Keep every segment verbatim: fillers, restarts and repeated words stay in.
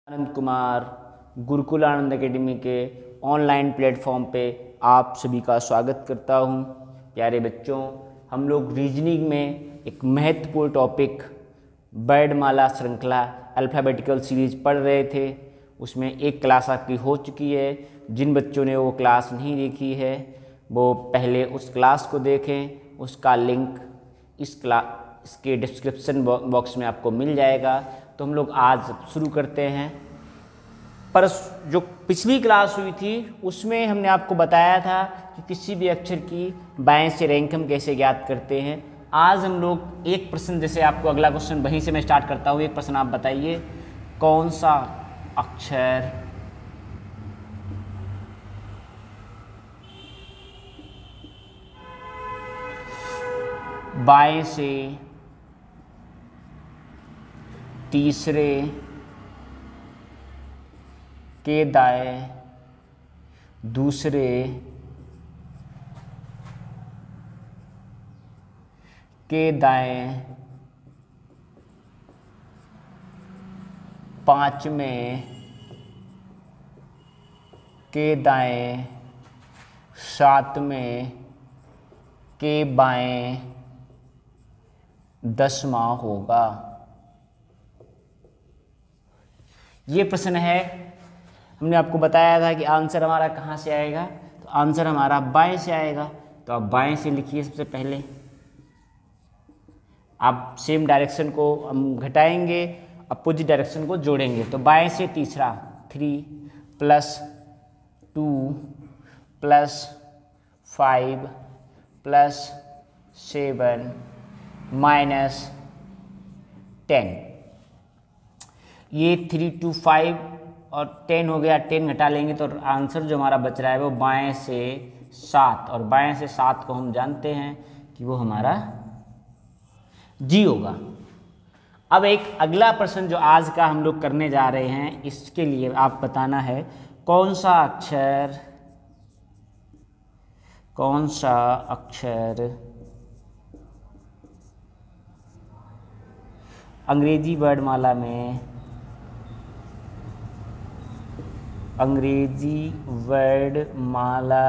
आनंद Kumar Gurukul Anand academy के online platform पे आप सभी का स्वागत करता हूं। प्यारे बच्चों, हम लोग रीजनिंग में एक महत्वपूर्ण टॉपिक वर्णमाला श्रृंखला अल्फ़ाबेटिकल सीरीज पढ़ रहे थे। उसमें एक क्लास आपकी हो चुकी है। जिन बच्चों ने वो क्लास नहीं देखी है वो पहले उस क्लास को देखें। उसका लिंक इस क्लास इसके डिस्क्रिप्शन बॉक्स में आपको मिल जाएगा। तो हम लोग आज शुरू करते हैं। पर जो पिछली क्लास हुई थी उसमें हमने आपको बताया था कि किसी भी अक्षर की बाएं से रैंक हम कैसे ज्ञात करते हैं। आज हम लोग एक प्रश्न, जैसे आपको अगला क्वेश्चन वहीं से मैं स्टार्ट करता हूँ। एक प्रश्न आप बताइए, कौन सा अक्षर बाएं से तीसरे के दाएं दूसरे के दाएं पांचवें के दाएं सातवें के बाएं दसवां होगा। ये प्रश्न है। हमने आपको बताया था कि आंसर हमारा कहाँ से आएगा, तो आंसर हमारा बाएं से आएगा। तो आप बाएं से लिखिए। सबसे पहले आप सेम डायरेक्शन को हम घटाएंगे, अपोजिट डायरेक्शन को जोड़ेंगे। तो बाएं से तीसरा three plus two plus five plus seven minus ten. ये थ्री टू फाइव और टेन हो गया। टेन घटा लेंगे तो आंसर जो हमारा बच रहा है वो बाएं से सात, और बाएं से सात को हम जानते हैं कि वो हमारा जी होगा। अब एक अगला प्रश्न जो आज का हम लोग करने जा रहे हैं, इसके लिए आप बताना है कौन सा अक्षर कौन सा अक्षर अंग्रेजी वर्णमाला में अंग्रेजी वर्णमाला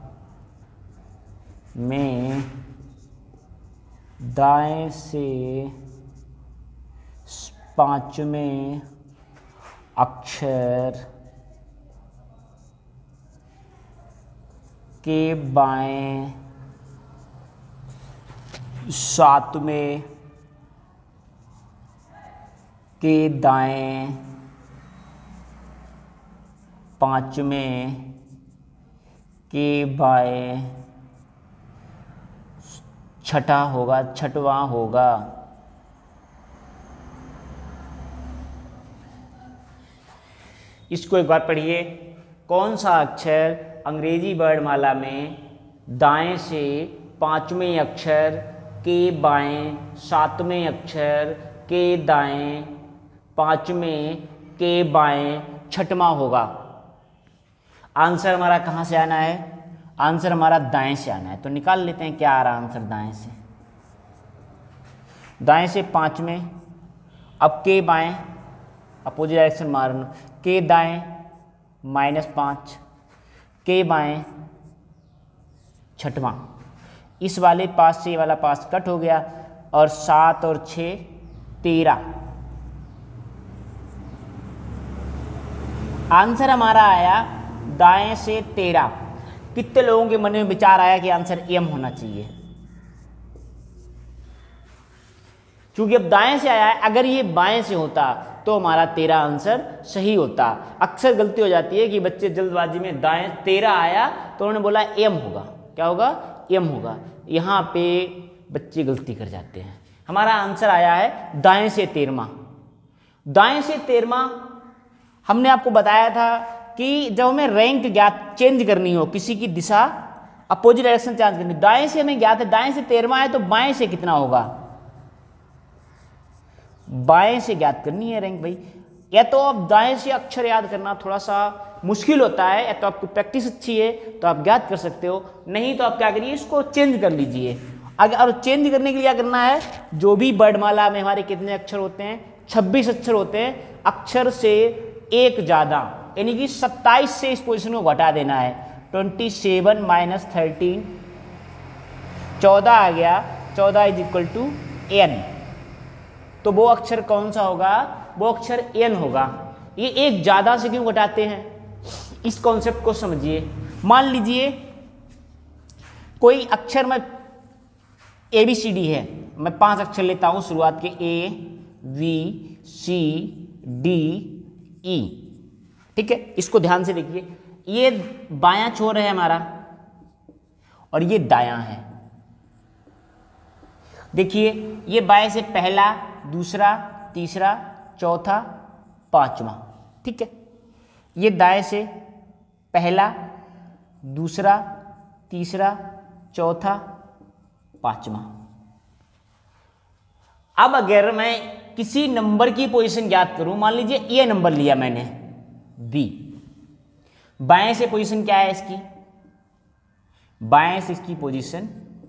में दाएं से पांचवें अक्षर के बाएं सातवें के दाएं पांचवें के बाएं छठा होगा, छठवां होगा। इसको एक बार पढ़िए। कौन सा अक्षर अंग्रेजी वर्णमाला में दाएं से पांचवें अक्षर के बाएं सातवें अक्षर के दाएं पांचवें के बाएं छठवां होगा। आंसर हमारा कहाँ से आना है? आंसर हमारा दाएं से आना है। तो निकाल लेते हैं क्या आ रहा आंसर दाएं से। दाएं से पांचवें, अब के बाएं अपोजिट डायरेक्शन मारना, के दाएं माइनस पाँच, के बाएं छठवां। इस वाले पास से ये वाला पास कट हो गया और सात और छः तेरह। आंसर हमारा आया दाएं से तेरह। कितने लोगों के मन में विचार आया कि आंसर एम होना चाहिए? क्योंकि अब दाएं से आया है, अगर ये बाएं से होता तो हमारा तेरह आंसर सही होता। अक्सर गलती हो जाती है कि बच्चे जल्दबाजी में दाएं तेरह आया तो उन्होंने बोला एम होगा। क्या होगा? एम होगा। यहाँ पे बच्चे गलती कर जाते हैं। हमारा आंसर आया है दाएं से तेरहवां। दाएं से तेरहवां हमने आपको बताया था कि जब हमें रैंक ज्ञात चेंज करनी हो, किसी की दिशा अपोजिट डायरेक्शन चेंज करनी, दाएं से हमें ज्ञात है, दाएं से तेरहवां है तो बाएं से कितना होगा? बाएं से ज्ञात करनी है रैंक भाई। या तो आप दाएं से अक्षर याद करना थोड़ा सा मुश्किल होता है, या तो आपकी प्रैक्टिस अच्छी है तो आप ज्ञात कर सकते हो, नहीं तो आप क्या करिए, इसको चेंज कर लीजिए। अगर चेंज करने के लिए क्या करना है, जो भी वर्णमाला में हमारे कितने अक्षर होते हैं, छब्बीस अक्षर होते हैं। अक्षर से एक ज़्यादा, यानी कि सत्ताईस से इस पोजीशन को घटा देना है। ट्वेंटी सेवन माइनस थर्टीन, चौदह आ गया, चौदह इज इक्वल टू एन। तो वो अक्षर कौन सा होगा? वो अक्षर एन होगा। ये एक ज़्यादा से क्यों घटाते हैं, इस कॉन्सेप्ट को समझिए। मान लीजिए कोई अक्षर में ए बी सी डी है, मैं पांच अक्षर लेता हूं शुरुआत के, A V C D E, ठीक है। इसको ध्यान से देखिए, ये बायां छोर है हमारा और ये दायां है। देखिए ये बाएं से पहला, दूसरा, तीसरा, चौथा, पांचवा, ठीक है। ये दाएं से पहला, दूसरा, तीसरा, चौथा, पांचवा। अब अगर मैं किसी नंबर की पोजीशन ज्ञात करूं, मान लीजिए ये नंबर लिया मैंने बी, बाएं से पोजीशन क्या है इसकी? बाएं से इसकी पोजीशन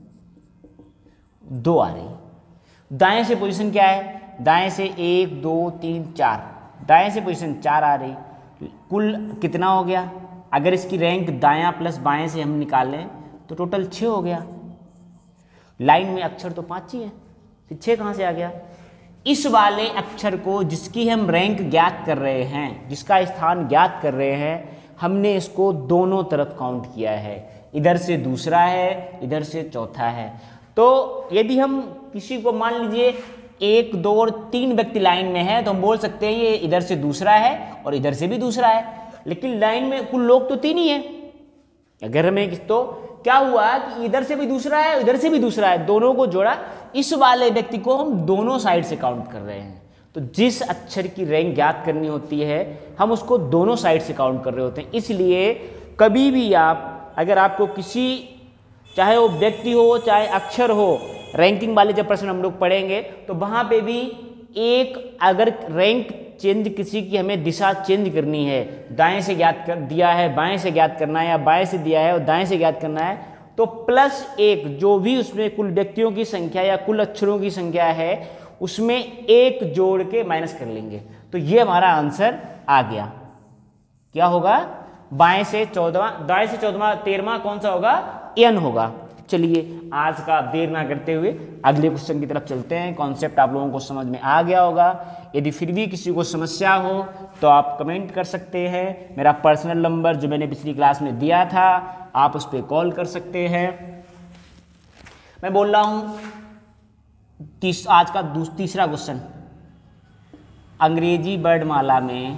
दो आ रही। दाएं से पोजीशन क्या है? दाएं से एक, दो, तीन, चार, दाएं से पोजीशन चार आ रही। कुल कितना हो गया? अगर इसकी रैंक दायां प्लस बाएं से हम निकालें तो टोटल छः हो गया। लाइन में अक्षर तो पाँच ही है, फिर छः कहाँ से आ गया? इस वाले अक्षर को जिसकी हम रैंक ज्ञात कर रहे हैं, जिसका स्थान ज्ञात कर रहे हैं, हमने इसको दोनों तरफ काउंट किया है। इधर से दूसरा है, इधर से चौथा है। तो यदि हम किसी को मान लीजिए एक, दो और तीन व्यक्ति लाइन में है तो हम बोल सकते हैं ये इधर से दूसरा है और इधर से भी दूसरा है, लेकिन लाइन में कुल लोग तो तीन ही है। अगर हमें तो क्या हुआ कि इधर से भी दूसरा है, इधर से भी दूसरा है, दोनों को जोड़ा, इस वाले व्यक्ति को हम दोनों साइड से काउंट कर रहे हैं। तो जिस अक्षर की रैंक ज्ञात करनी होती है हम उसको दोनों साइड से काउंट कर रहे होते हैं। इसलिए कभी भी आप, अगर आपको किसी, चाहे वो व्यक्ति हो चाहे अक्षर हो, रैंकिंग वाले जब प्रश्न हम लोग पढ़ेंगे तो वहाँ पे भी एक, अगर रैंक चेंज किसी की हमें दिशा चेंज करनी है, दाएं से ज्ञात कर दिया है बाएं से ज्ञात करना है, या बाएं से दिया है और दाएं से ज्ञात करना है, तो प्लस एक, जो भी उसमें कुल व्यक्तियों की संख्या या कुल अक्षरों की संख्या है उसमें एक जोड़ के माइनस कर लेंगे। तो ये हमारा आंसर आ गया। क्या होगा? बाएं से चौदहवां, दाएं से चौदहवां, तेरहवां कौन सा होगा? एन होगा। चलिए आज का देर ना करते हुए अगले क्वेश्चन की तरफ चलते हैं। कॉन्सेप्ट आप लोगों को समझ में आ गया होगा। यदि फिर भी किसी को समस्या हो तो आप कमेंट कर सकते हैं। मेरा पर्सनल नंबर जो मैंने पिछली क्लास में दिया था, आप उस पर कॉल कर सकते हैं। मैं बोल रहा हूँ तीस, आज का तीसरा क्वेश्चन, अंग्रेजी वर्णमाला में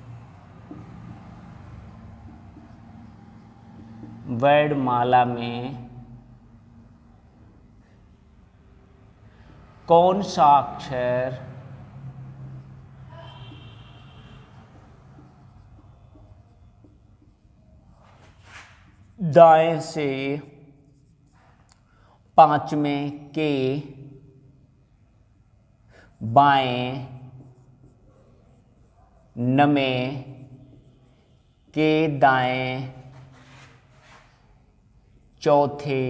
वर्णमाला में कौन सा अक्षर दाएं से पांचवें के बाएं नवें के दाएं चौथे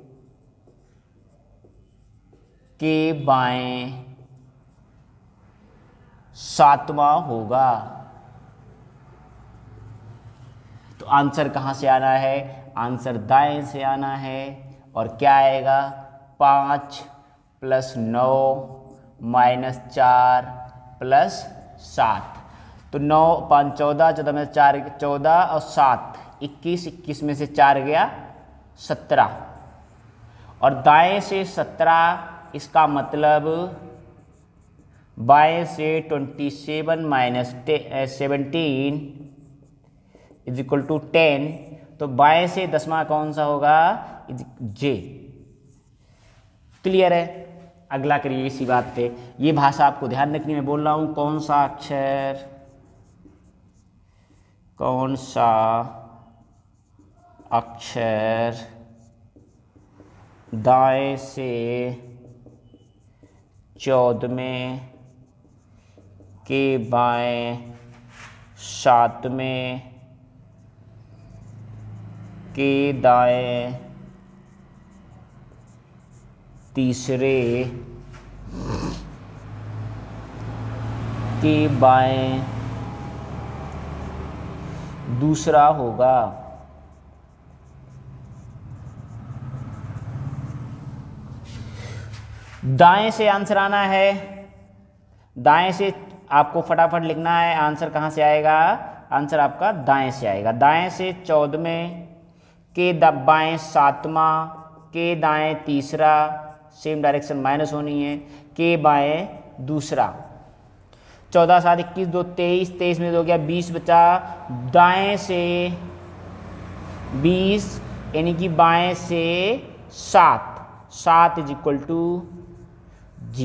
के बाएं सातवां होगा? तो आंसर कहाँ से आना है? आंसर दाएं से आना है। और क्या आएगा? पाँच प्लस नौ माइनस चार प्लस सात। तो नौ पाँच चौदह, चौदह में चार चौदह और सात इक्कीस, इक्कीस में से चार गया सत्रह। और दाएं से सत्रह, इसका मतलब बाएं से twenty seven minus seventeen is equal to ten. तो बाएं से दसवां कौन सा होगा? जे। क्लियर है? अगला करिए इसी बात पे। ये भाषा आपको ध्यान रखनी, मैं बोल रहा हूं कौन सा अक्षर, कौन सा अक्षर दाएं से चौदहवें के बाएं सातवें के दाएं तीसरे के बाएं दूसरा होगा। दाएं से आंसर आना है, दाएं से आपको फटाफट लिखना है। आंसर कहाँ से आएगा? आंसर आपका दाएं से आएगा। दाएं से चौदहवें, के बाएं सातवां, के दाएं तीसरा, सेम डायरेक्शन माइनस होनी है, के बाएं दूसरा। चौदह सात इक्कीस, दो तेईस, तेईस में हो गया बीस बचा। दाएं से बीस यानी कि बाएं से सात, सात is equal to G.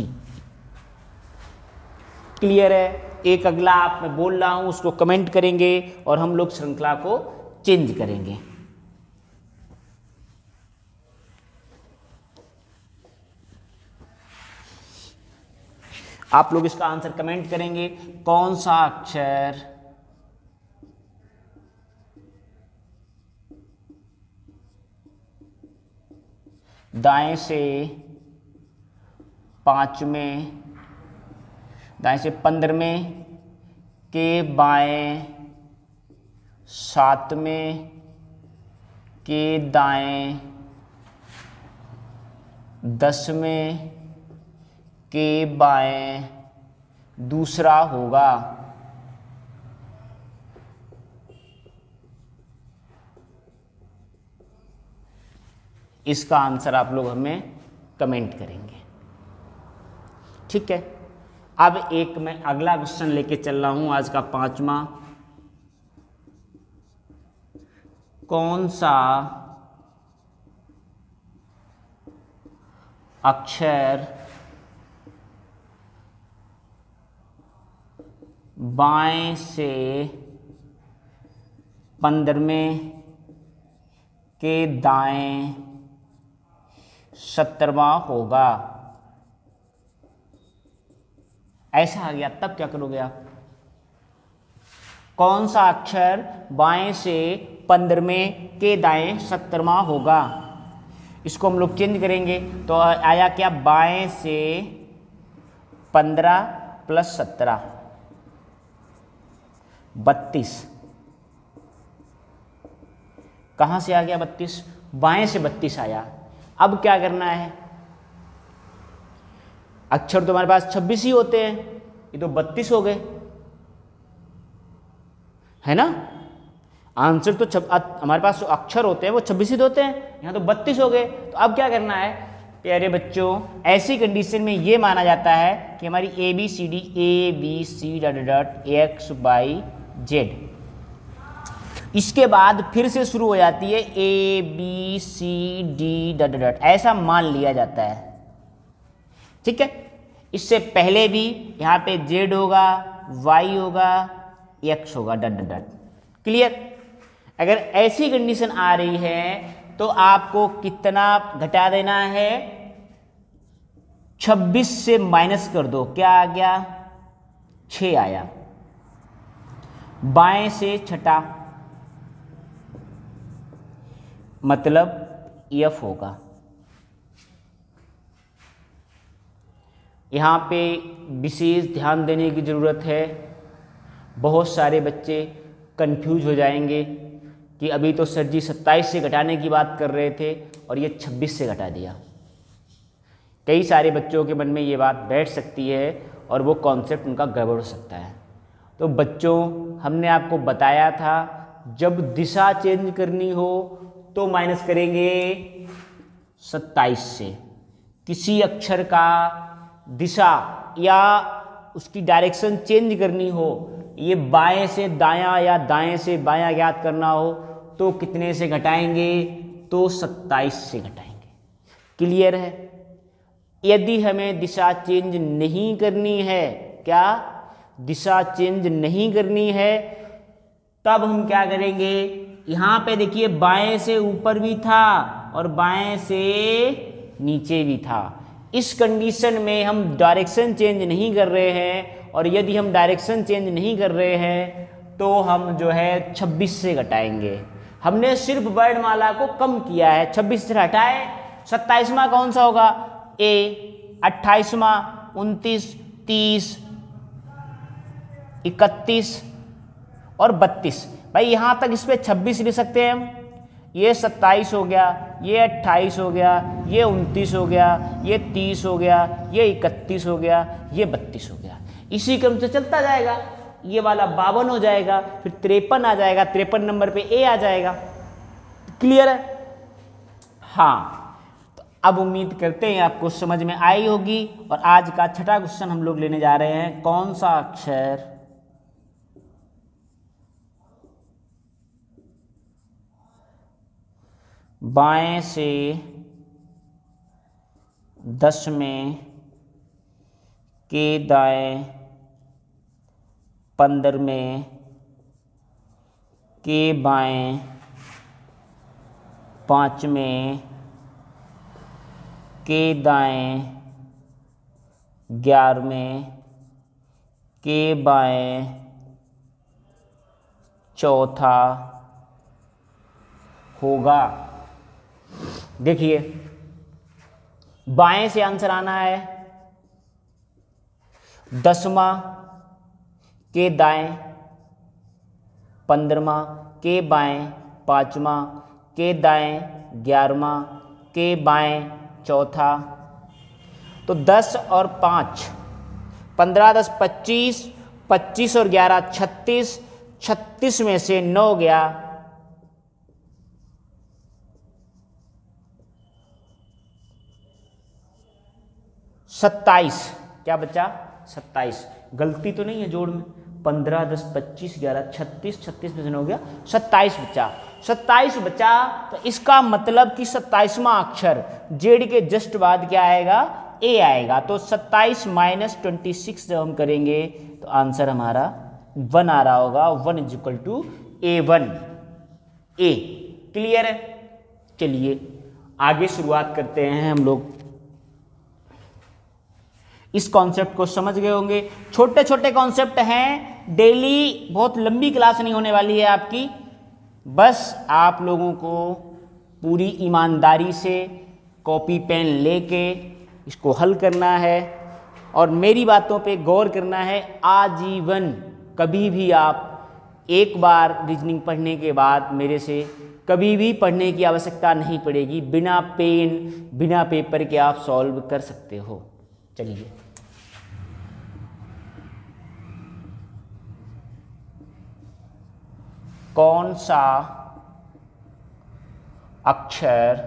Clear है? एक अगला आप मैं बोल रहा हूं उसको कमेंट करेंगे और हम लोग श्रृंखला को चेंज करेंगे। आप लोग इसका आंसर कमेंट करेंगे। कौन सा अक्षर दाएं से पांचवें, दाएं से पंद्रहवें, के बाएं सातवें, के दाएं दसवें, के बाएं दूसरा होगा? इसका आंसर आप लोग हमें कमेंट करेंगे। ठीक है, अब एक मैं अगला क्वेश्चन लेके चल रहा हूं, आज का पांचवा। कौन सा अक्षर बाएं से पंद्रहवें, के दाएं सत्रहवां होगा? ऐसा आ गया, तब क्या करोगे आप? कौन सा अक्षर बाएं से पंद्रहवें, के दाएं सत्तरवां होगा? इसको हम लोग चेंज करेंगे तो आया क्या? बाएं से पंद्रह प्लस सत्रह, बत्तीस। कहां से आ गया बत्तीस? बाएं से बत्तीस आया। अब क्या करना है? अक्षर तो हमारे पास छब्बीस ही होते हैं, ये तो बत्तीस हो गए, है ना? आंसर तो छब, हमारे पास जो अक्षर होते हैं वो छब्बीस ही होते हैं, यहाँ तो बत्तीस हो गए। तो अब क्या करना है प्यारे बच्चों? ऐसी कंडीशन में ये माना जाता है कि हमारी A B C D, A B C dot dot X Y Z, इसके बाद फिर से शुरू हो जाती है A B C D dot dot, ऐसा मान लिया जाता है। ठीक है, इससे पहले भी यहाँ पे जेड होगा, वाई होगा, एक्स होगा, डॉट डॉट डॉट। क्लियर? अगर ऐसी कंडीशन आ रही है तो आपको कितना घटा देना है? छब्बीस से माइनस कर दो, क्या आ गया? छः आया। बाएं से छठा मतलब एफ होगा। यहाँ पे विशेष ध्यान देने की ज़रूरत है। बहुत सारे बच्चे कंफ्यूज हो जाएंगे कि अभी तो सर जी सत्ताईस से घटाने की बात कर रहे थे और ये छब्बीस से घटा दिया। कई सारे बच्चों के मन में ये बात बैठ सकती है और वो कॉन्सेप्ट उनका गड़बड़ हो सकता है। तो बच्चों, हमने आपको बताया था जब दिशा चेंज करनी हो तो माइनस करेंगे सत्ताईस से। किसी अक्षर का दिशा या उसकी डायरेक्शन चेंज करनी हो, ये बाएं से दायां या दाएं से बायां ज्ञात करना हो तो कितने से घटाएंगे? तो सत्ताईस से घटाएंगे। क्लियर है? यदि हमें दिशा चेंज नहीं करनी है, क्या दिशा चेंज नहीं करनी है, तब हम क्या करेंगे? यहाँ पे देखिए बाएं से ऊपर भी था और बाएं से नीचे भी था। इस कंडीशन में हम डायरेक्शन चेंज नहीं कर रहे हैं, और यदि हम डायरेक्शन चेंज नहीं कर रहे हैं तो हम जो है छब्बीस से घटाएंगे। हमने सिर्फ वर्णमाला को कम किया है, छब्बीस से हटाए। सत्ताईसवां कौन सा होगा? ए। अट्ठाईसवां, उनतीस, तीस, इकतीस और बत्तीस, भाई यहाँ तक इस पर छब्बीस लिख सकते हैं हम, ये सत्ताईस हो गया, ये अट्ठाईस हो गया, ये उनतीस हो गया, ये तीस हो गया, ये इकतीस हो गया, ये बत्तीस हो गया। इसी क्रम से चलता जाएगा, ये वाला बावन हो जाएगा, फिर तिरपन आ जाएगा, तिरपन नंबर पे ए आ जाएगा। क्लियर है? हाँ, तो अब उम्मीद करते हैं आपको समझ में आई होगी। और आज का छठा क्वेश्चन हम लोग लेने जा रहे हैं, कौन सा अक्षर बाएं से दस में के दाएं पंद्रह में के बाएं पाँच में के दाएं ग्यारह में के बाएं चौथा होगा। देखिए, बाएं से आंसर आना है दसवां के दाएं पंद्रहवां के बाएं पाँचवां के दाएं ग्यारहवां के बाएं चौथा। तो दस और पाँच, पंद्रह दस पच्चीस, पच्चीस और ग्यारह छत्तीस, छत्तीस में से नौ गया, सत्ताईस। क्या बचा? सत्ताईस। गलती तो नहीं है जोड़ में? पंद्रह दस पच्चीस ग्यारह छत्तीस, छत्तीस में से हो गया सत्ताईस बचा। सत्ताईस बचा, तो इसका मतलब कि सत्ताईसवां अक्षर जेड के जस्ट बाद क्या आएगा? ए आएगा। तो सत्ताईस माइनस ट्वेंटी सिक्स जब हम करेंगे तो आंसर हमारा वन आ रहा होगा। One is equal to A one, A. Clear है? चलिए आगे शुरुआत करते हैं हम लोग। इस कॉन्सेप्ट को समझ गए होंगे। छोटे छोटे कॉन्सेप्ट हैं, डेली बहुत लंबी क्लास नहीं होने वाली है आपकी। बस आप लोगों को पूरी ईमानदारी से कॉपी पेन लेके इसको हल करना है और मेरी बातों पे गौर करना है आजीवन। कभी भी आप एक बार रीजनिंग पढ़ने के बाद मेरे से कभी भी पढ़ने की आवश्यकता नहीं पड़ेगी। बिना पेन बिना पेपर के आप सॉल्व कर सकते हो। चलिए, कौन सा अक्षर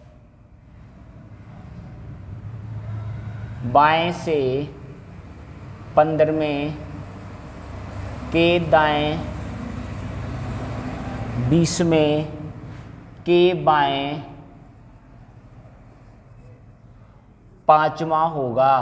बाएं से पंद्रहवें के दाएं बीसवें के बाएं पांचवा होगा?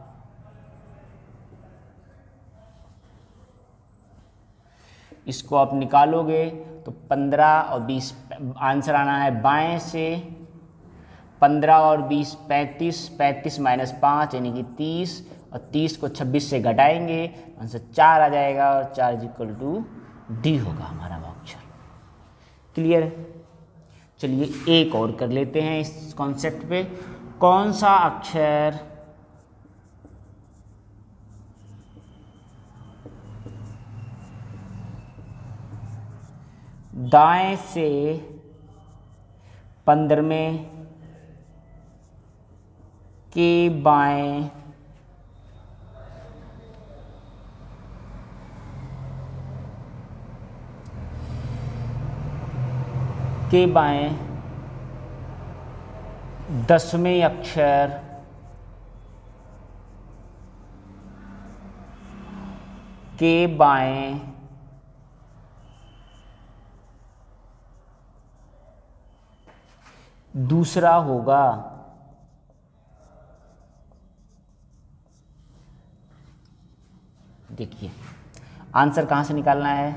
इसको आप निकालोगे तो पंद्रह और बीस, आंसर आना है बाएं से। पंद्रह और बीस पैंतीस, पैंतीस माइनस पाँच यानी कि तीस, और तीस को छब्बीस से घटाएंगे आंसर चार आ जाएगा और चार इज इक्वल टू डी होगा हमारा वो अक्षर। क्लियर है? चलिए एक और कर लेते हैं इस कॉन्सेप्ट पे। कौन सा अक्षर दाएं से पंद्रहवें के बाएं के बाएं दसवें अक्षर के बाएं दूसरा होगा? देखिए आंसर कहाँ से निकालना है?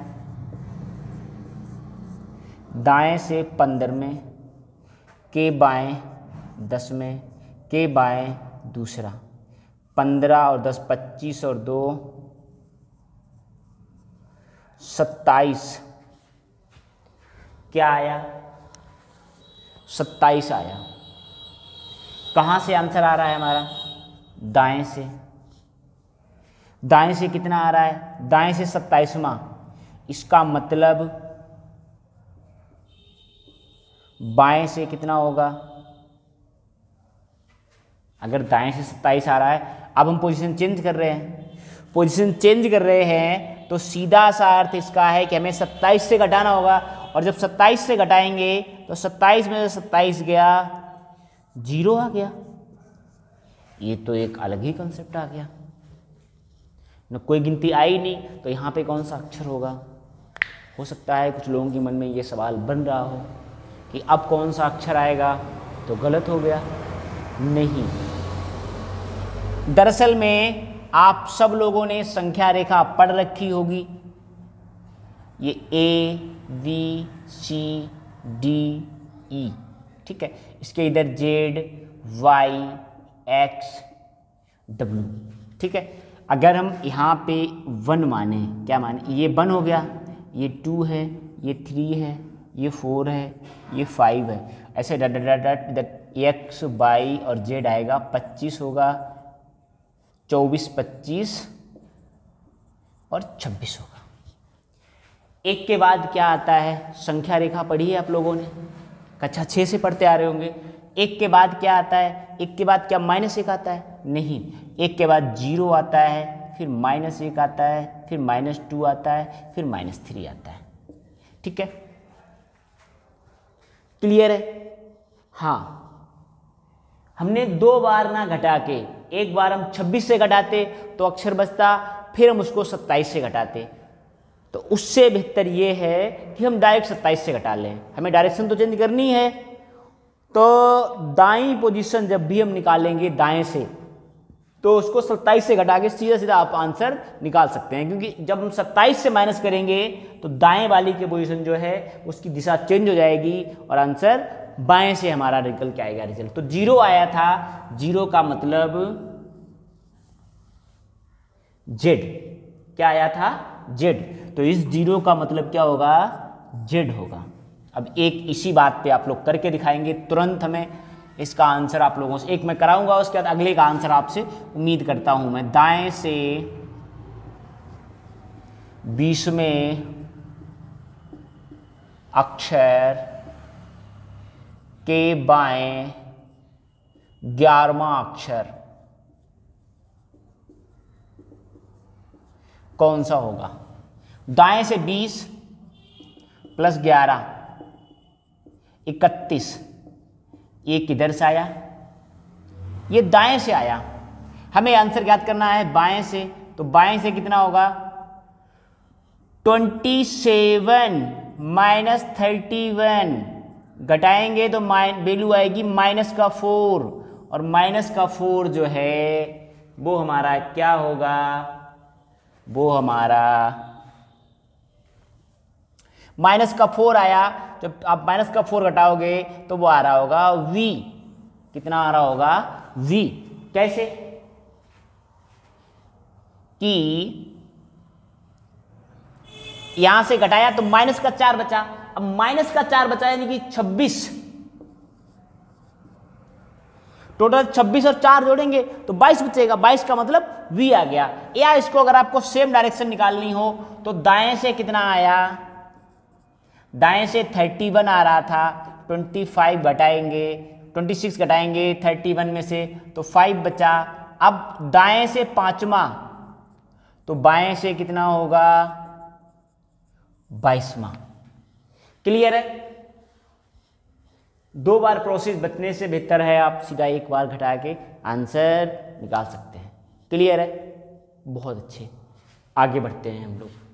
दाएं से पंद्रहवें के बाएं दसवें के बाएं दूसरा। पंद्रह और दस पच्चीस और दो सत्ताईस। क्या आया? सत्ताईस आया। कहाँ से आंसर आ रहा है हमारा? दाएं से। दाएं से कितना आ रहा है? दाएं से सत्ताईसवां। इसका मतलब बाएं से कितना होगा, अगर दाएं से सत्ताईस आ रहा है, अब हम पोजीशन चेंज कर रहे हैं, पोजीशन चेंज कर रहे हैं तो सीधा सा अर्थ इसका है कि हमें सत्ताईस से घटाना होगा, और जब सत्ताईस से घटाएंगे तो सत्ताईस में से सत्ताईस गया, जीरो आ गया। ये तो एक अलग ही कंसेप्ट आ गया न, कोई गिनती आई नहीं, तो यहाँ पे कौन सा अक्षर होगा। हो सकता है कुछ लोगों के मन में ये सवाल बन रहा हो कि अब कौन सा अक्षर आएगा, तो गलत हो गया। नहीं, दरअसल में आप सब लोगों ने संख्या रेखा पढ़ रखी होगी। ये ए बी सी डी ई, ठीक है, इसके इधर जेड वाई एक्स डब्ल्यू, ठीक है। अगर हम यहाँ पे वन माने, क्या माने, ये वन हो गया, ये टू है, ये थ्री है, ये फोर है, ये फाइव है, ऐसे dot dot dot dot X Y और जेड आएगा, पच्चीस होगा, चौबीस पच्चीस और छब्बीस होगा। एक के बाद क्या आता है, संख्या रेखा पढ़ी है आप लोगों ने, कक्षा छः से पढ़ते आ रहे होंगे। एक के बाद क्या आता है, एक के बाद क्या माइनस एक आता है, नहीं, एक के बाद जीरो आता है, फिर माइनस एक आता है, फिर माइनस टू आता है, फिर माइनस थ्री आता है, ठीक है, क्लियर है। हाँ, हमने दो बार ना घटा के, एक बार हम छब्बीस से घटाते तो अक्षर बचता, फिर हम उसको सत्ताईस से घटाते, तो उससे बेहतर ये है कि हम डायरेक्ट सत्ताईस से घटा लें। हमें डायरेक्शन तो चेंज करनी है, तो दाईं पोजीशन जब भी हम निकालेंगे दाएं से, तो उसको सत्ताईस से घटा के सीधा सीधा आप आंसर निकाल सकते हैं, क्योंकि जब हम सत्ताईस से माइनस करेंगे तो दाएं वाली की पोजीशन जो है उसकी दिशा चेंज हो जाएगी और आंसर बाएं से हमारा निकल के आएगा रिजल्ट। तो जीरो आया था, जीरो का मतलब जेड, क्या आया था, जेड, तो इस जीरो का मतलब क्या होगा, जेड होगा। अब एक इसी बात पे आप लोग करके दिखाएंगे तुरंत, हमें इसका आंसर आप लोगों से एक मैं कराऊंगा, उसके बाद अगले का आंसर आपसे उम्मीद करता हूं मैं। दाएं से बीसवें अक्षर के बाएं ग्यारहवां अक्षर कौन सा होगा। दाएं से बीस प्लस ग्यारह इकतीस, ये किधर से आया, ये दाएं से आया। हमें आंसर ज्ञात करना है बाएं से, तो बाएं से कितना होगा, twenty seven minus thirty one, घटाएंगे तो माइन वैल्यू आएगी माइनस का फोर, और माइनस का फोर जो है वो हमारा क्या होगा, वो हमारा माइनस का फोर आया। जब आप माइनस का फोर घटाओगे तो वो आ रहा होगा v, कितना आ रहा होगा v, कैसे कि यहां से घटाया तो माइनस का चार बचा, अब माइनस का चार बचा यानी कि छब्बीस, टोटल छब्बीस और चार जोड़ेंगे तो बाईस बचेगा, बाईस का मतलब v आ गया। या इसको अगर आपको सेम डायरेक्शन निकालनी हो तो दाएं से कितना आया, दाएं से इकतीस आ रहा था, पच्चीस घटाएंगे, छब्बीस घटाएंगे इकतीस में से तो पाँच बचा। अब दाएं से पांचवा, तो बाएं से कितना होगा, बाईसवां। क्लियर है। दो बार प्रोसेस बचने से बेहतर है आप सीधा एक बार घटा के आंसर निकाल सकते हैं। क्लियर है, बहुत अच्छे। आगे बढ़ते हैं हम लोग।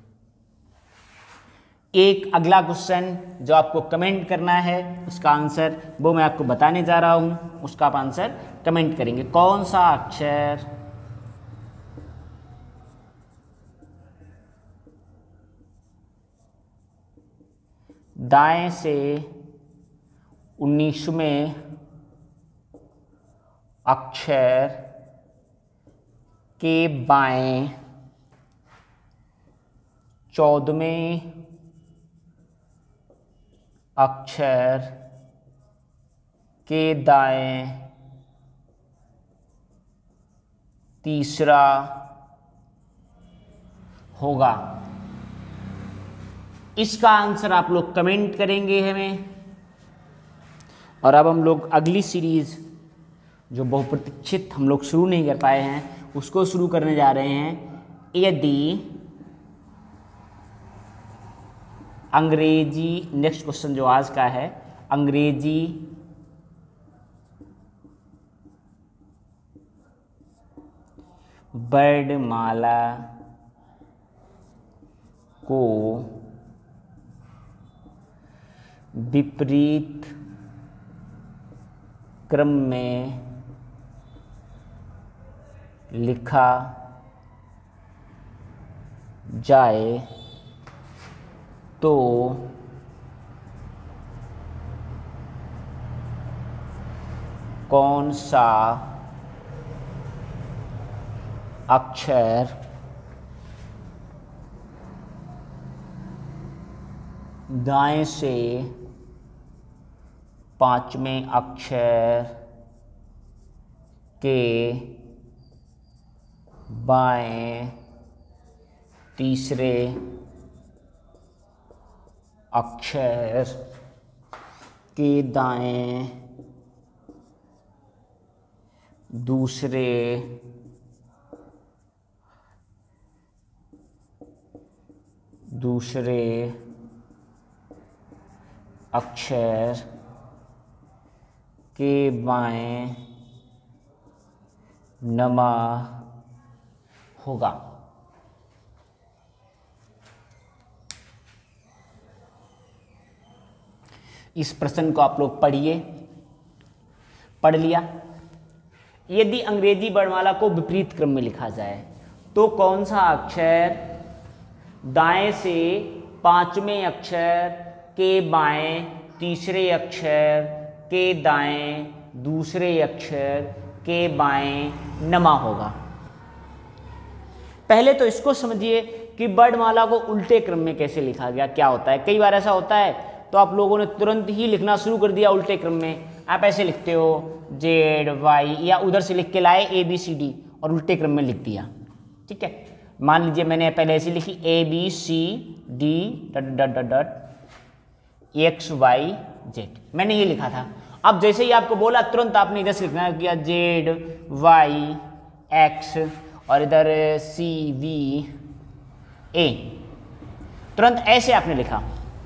एक अगला क्वेश्चन जो आपको कमेंट करना है उसका आंसर वो मैं आपको बताने जा रहा हूं, उसका आप आंसर कमेंट करेंगे। कौन सा अक्षर दाएं से उन्नीसवें अक्षर के बाएं चौदहवें अक्षर के दाएं तीसरा होगा। इसका आंसर आप लोग कमेंट करेंगे हमें। और अब हम लोग अगली सीरीज़ जो बहुप्रतीक्षित हम लोग शुरू नहीं कर पाए हैं उसको शुरू करने जा रहे हैं। यदि अंग्रेजी, नेक्स्ट क्वेश्चन जो आज का है, अंग्रेजी वर्णमाला को विपरीत क्रम में लिखा जाए तो कौन सा अक्षर दाएं से पांचवें अक्षर के बाएं तीसरे अक्षर के दाएं दूसरे दूसरे अक्षर के बाएं नमा होगा। इस प्रश्न को आप लोग पढ़िए। पढ़ लिया? यदि अंग्रेजी वर्णमाला को विपरीत क्रम में लिखा जाए तो कौन सा अक्षर दाएं से पांचवें अक्षर के बाएं तीसरे अक्षर के दाएं दूसरे अक्षर के बाएं नमा होगा। पहले तो इसको समझिए कि वर्णमाला को उल्टे क्रम में कैसे लिखा गया, क्या होता है। कई बार ऐसा होता है तो आप लोगों ने तुरंत ही लिखना शुरू कर दिया उल्टे क्रम में। आप ऐसे लिखते हो जेड वाई, या उधर से लिख के लाए ए बी सी डी और उल्टे क्रम में लिख दिया। ठीक है, मान लीजिए मैंने पहले ऐसे लिखी A B C D dot dot dot dot X Y Z, मैंने ये लिखा था। अब जैसे ही आपको बोला तुरंत आपने इधर से लिखना किया जेड वाई एक्स और इधर सी वी ए, तुरंत ऐसे आपने लिखा।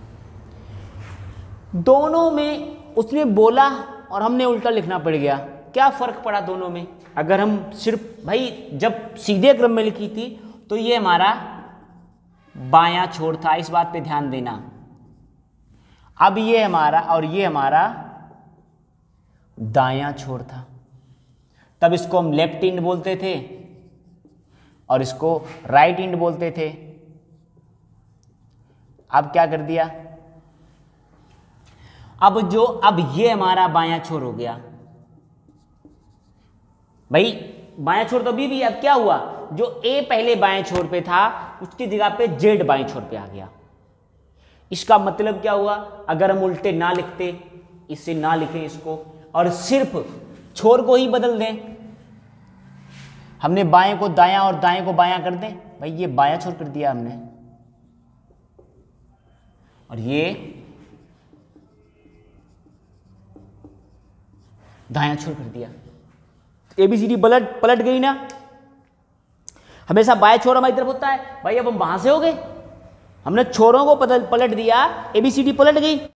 दोनों में उसने बोला और हमने उल्टा लिखना पड़ गया। क्या फर्क पड़ा दोनों में? अगर हम सिर्फ भाई जब सीधे क्रम में लिखी थी तो ये हमारा बायां छोर था, इस बात पे ध्यान देना। अब ये हमारा और ये हमारा दायां छोर था। तब इसको हम लेफ्ट इंड बोलते थे और इसको राइट इंड बोलते थे। अब क्या कर दिया? अब जो अब ये हमारा बायां छोर हो गया। भाई बायां छोर तो अभी भी, अब क्या हुआ? जो ए पहले बाएं छोर पे था उसकी जगह पे जेड बाएं छोर पे आ गया। इसका मतलब क्या हुआ? अगर हम उल्टे ना लिखते, इससे ना लिखें इसको और सिर्फ छोर को ही बदल दें, हमने बाएं को दायां और दाएं को बायां कर दें, भाई ये बायां छोर कर दिया हमने और ये दायां छोर कर दिया। एबीसीडी पलट पलट गई ना। हमेशा बाएं छोर हमारी तरफ होता है भाई, अब हम वहां से हो गए, हमने छोरों को पलट दिया, एबीसीडी पलट गई।